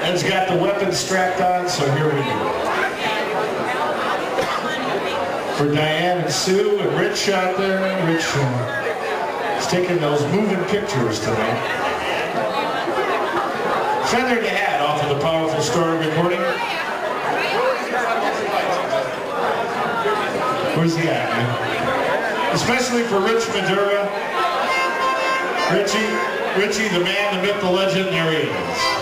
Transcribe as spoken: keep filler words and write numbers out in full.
Ed's got the weapon strapped on, so here we go. For Diane and Sue and Rich out there, Rich uh, is taking those moving pictures tonight. Feather the hat off of the Powerful Story recording. Where's he at, man? Especially for Rich Madura. Richie, Richie, the man, the myth, the legend, there he is.